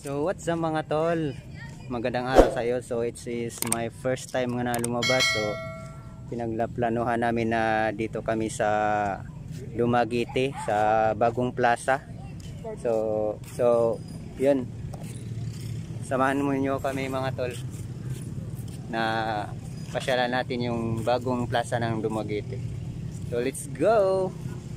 So what's up mga tol? Magandang araw sa iyo. So it is my first time nga na lumabas. So pinagplanuhan namin na dito kami sa Dumaguete sa bagong plaza. So yun. Samahan mo niyo kami mga tol na pasyalan natin yung bagong plaza ng Dumaguete. So let's go.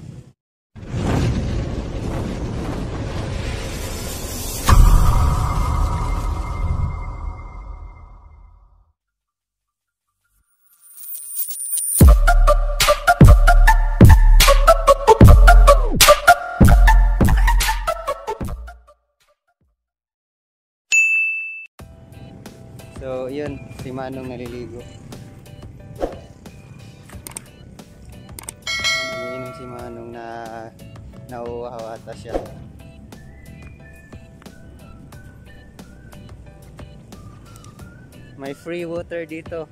So yun, si Manong naliligo. Umiinom si Manong na nauuhaw ata siya. May free water dito.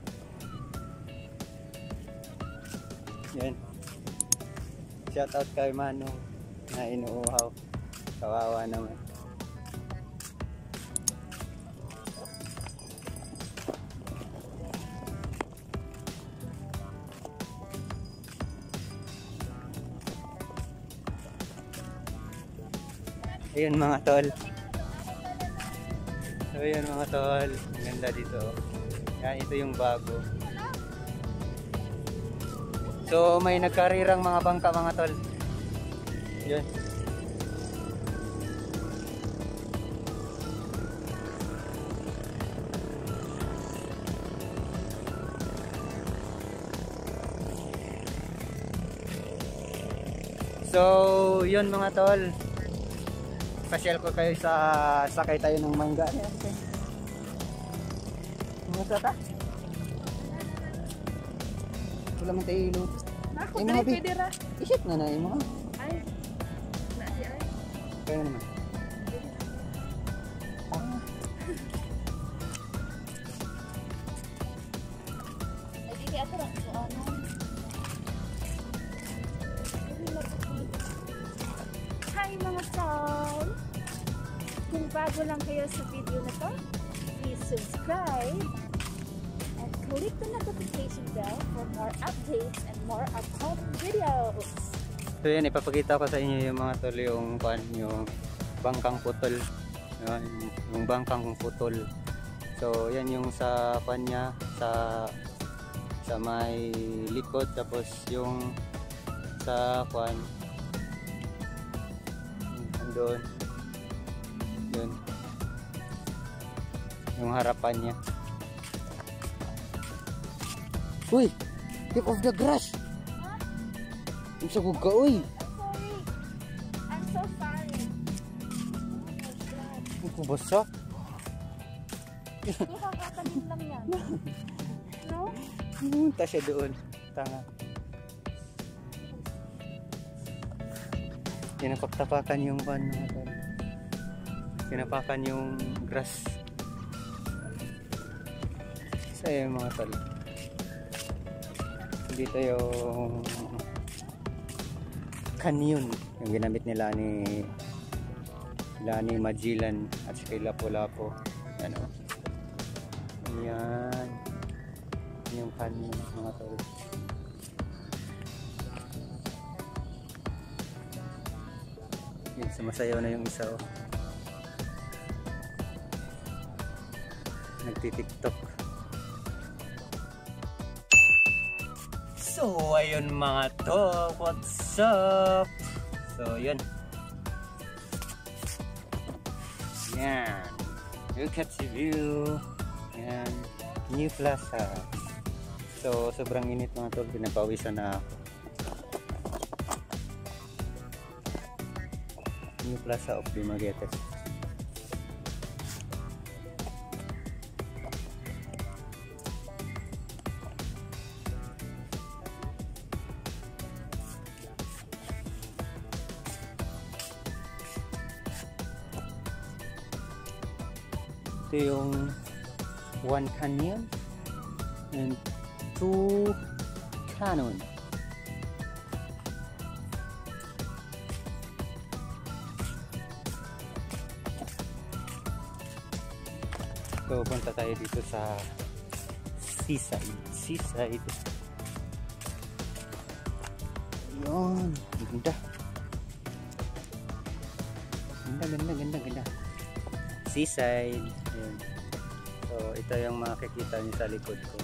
Yan. Shout out kay Manong na inuuhaw. Kawawa naman. Ayun mga tol. So ayun mga tol. Ang ganda dito. Yan, ito yung bago. So may nagkarirang mga bangka mga tol. Yun. So yun mga tol. Pasyal ko kayo sa sakay tayo ng mangga. Kumusta ta? Wala man tayo ilo. Ako dali pwede ra. Isip na na mo. Ay. Naadi ay. Kaya naman. Ay di ato ra so ano. Hi mga tol! Kung bago lang kayo sa video na to, please subscribe and click the notification bell for more updates and more upcoming videos. So yan, ipapakita ko sa inyo yung mga tol yung bangkang putol. Yung bangkang putol. So yan yung sa kanya sa may likod, tapos yung sa kwan doon yun yung harapan niya. Uy, tip of the grass. Huh? Sa buga uy. I'm so sorry. Ang kubasa. Kakatanim lang yan. No? Punta siya doon. Tanga. Tinapak-tapakan yung pan mga tol. Tinapakan yung grass. Isa yung mga tol. Dito yung canyon yung ginamit nila ni Magellan at si Lapu-Lapu. Ano? Yan. Yung canyon mga tol. Yan, sumasayaw na yung isa oh. Nagtitiktok. So ayun mga to, what's up? So yun. Yan. Look at the view. Yan. New plaza. So sobrang init mga to, pinapawisan na ako. New plaza of Dumaguete. Ito yung one canyon and two cannon. So punta tayo dito sa seaside. Yun, ganda. Ganda. Seaside. Ayan. So ito yung makikita niyo sa likod ko.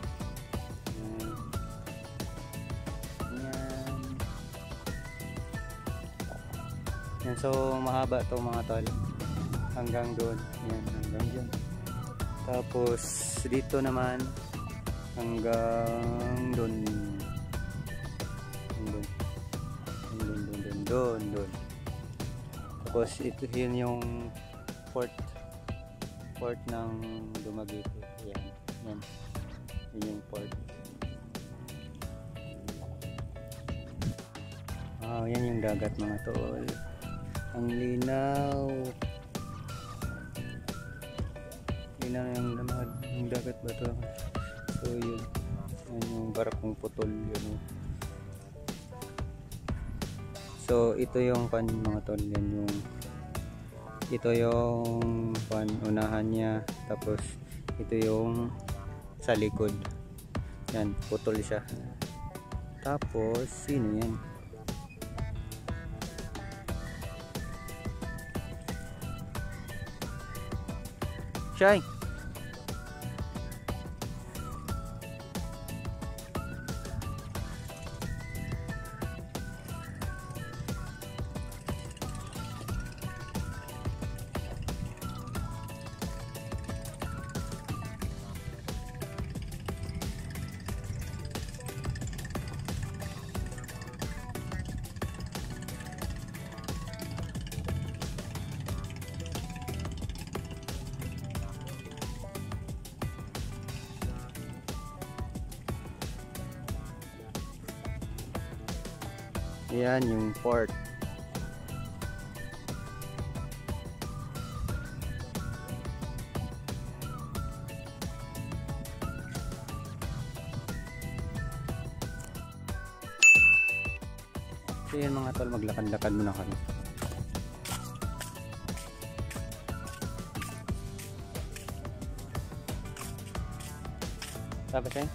Yan, so mahaba to mga tol hanggang doon. Yan, hanggang dyan. Tapos dito naman hanggang doon. Doon. Tapos ito yun yung port ng Dumaguete. Yan. Yun yung port. Yan yung dagat mga tol. Ang linaw yung dagat ba to? So yun yung barapong putol yun. So ito yung pan mga tol, ito yung pan unahan niya, tapos ito yung sa likod. Yan, putol siya. Tapos sino yan? Shy. Yan yung port. So yan mga tol, maglakad-lakad muna kami. Sabi tayo?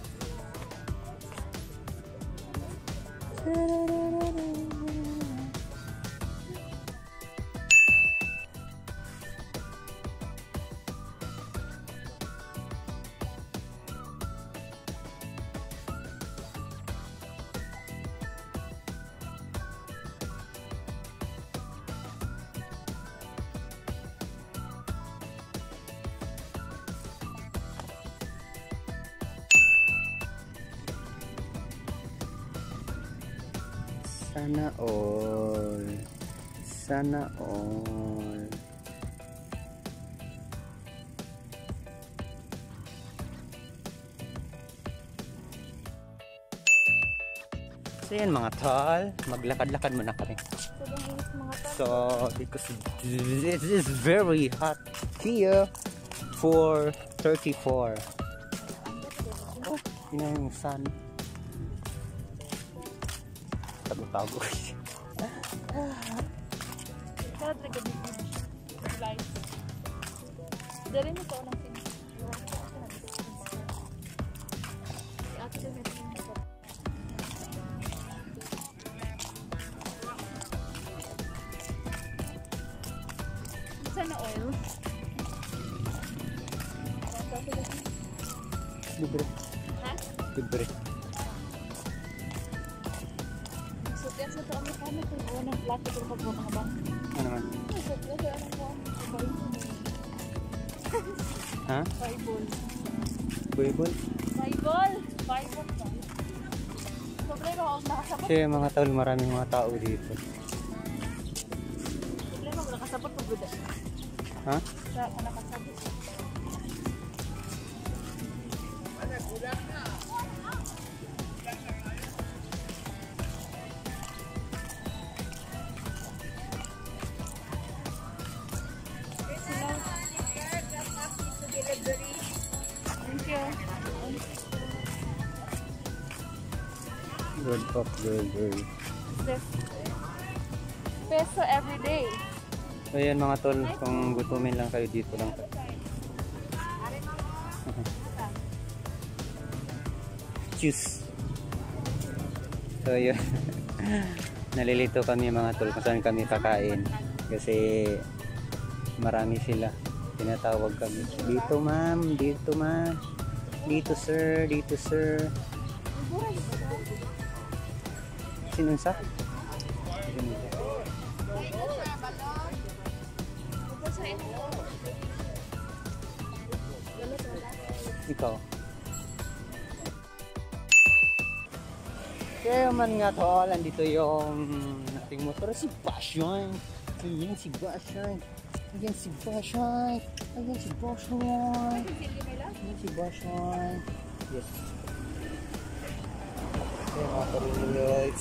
Sana all. So yan mga tol, maglakad-lakad muna kami. So because this is very hot here for 34. Oh, yun yung sun. Tago-tago. Sarap na gabi. Lights. Dari mo ko lang finish. Sana oil. Libre. Ha? Libre. So, tiyan sa ito ang mukha na kung ng plastic kung pagbuha ka ba? Ano man? So, tiyan sa anong buwan? Ha? Bible. Bible? Bible ba? Problema ako nakasabot. Kasi mga tol, maraming mga tao dito. Problema ako nakasabot pag guda. Ha? Sa nakasabot. Thank you. Good pop, good. This peso every day. So yan mga tol, kung gutumin lang kayo dito lang. juice. So yun. Nalilito kami mga tol kung saan kami kakain. Kasi marami sila. Tinatawag kami. Dito ma'am, dito ma'am. Dito sir, dito sir. Sinunsa? Ikaw. Kaya man nga tol, andito yung ating motor si Basyon. Ayan si Basyon. Ayan si Basyon. Ayan si Basyon. Ayan si Basyon. Yes. Kaya mga tol,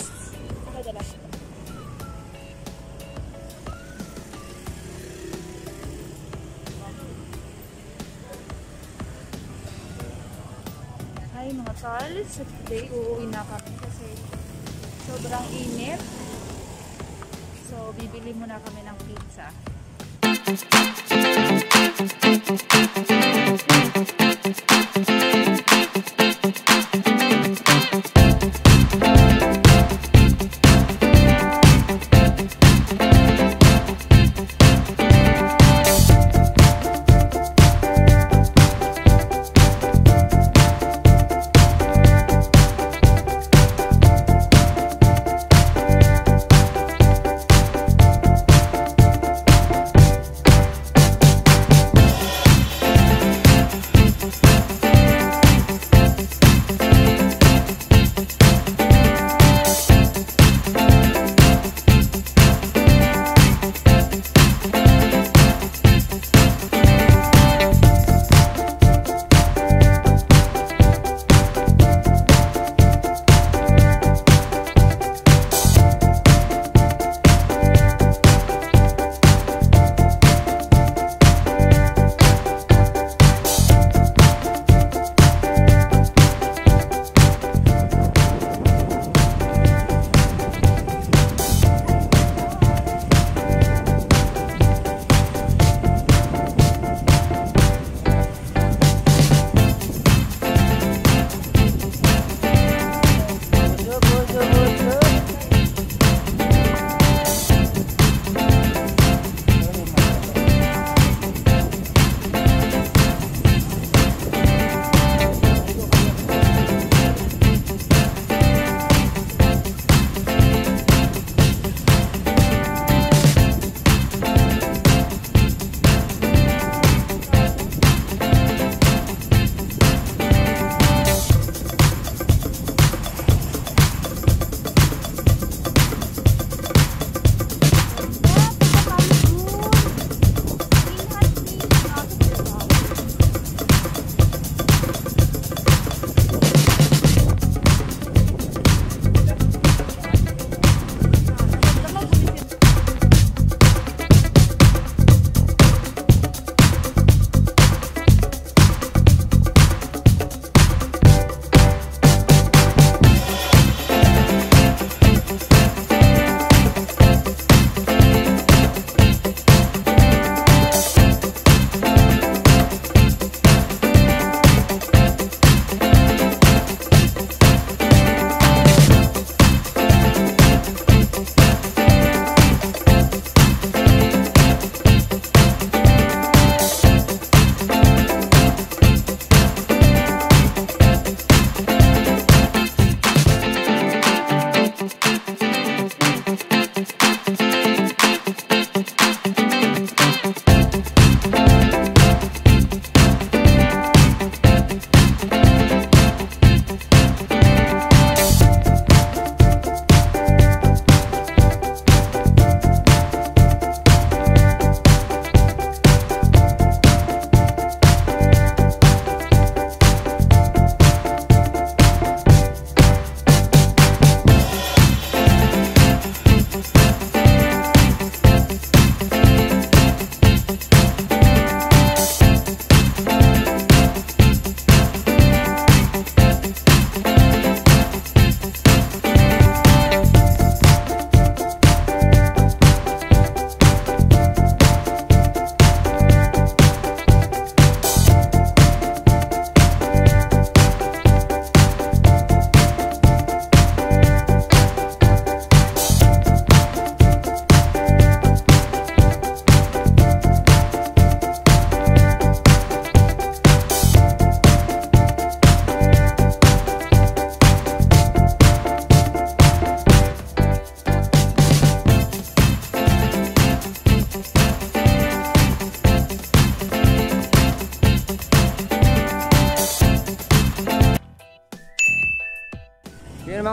Hi mga tol, so today uuwi na kami kasi sobrang init. So bibili muna kami ng pizza.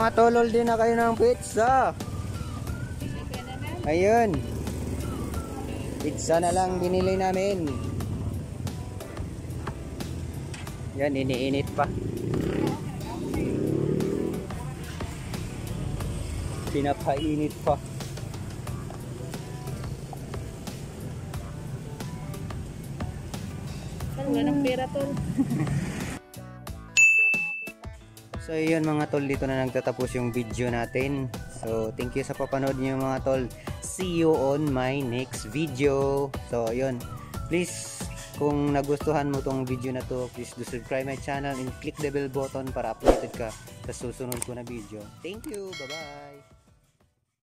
Mga tolol din na kayo ng pizza. Ayun. Pizza na lang binili namin. Yan, iniinit pa. Pinapainit pa. Wala ng pera tol. So yun mga tol, dito na nagtatapos yung video natin. So thank you sa papanood niyo mga tol. See you on my next video. So yun, please kung nagustuhan mo tong video na to, please do subscribe my channel and click the bell button para updated ka sa susunod ko na video. Thank you, bye bye.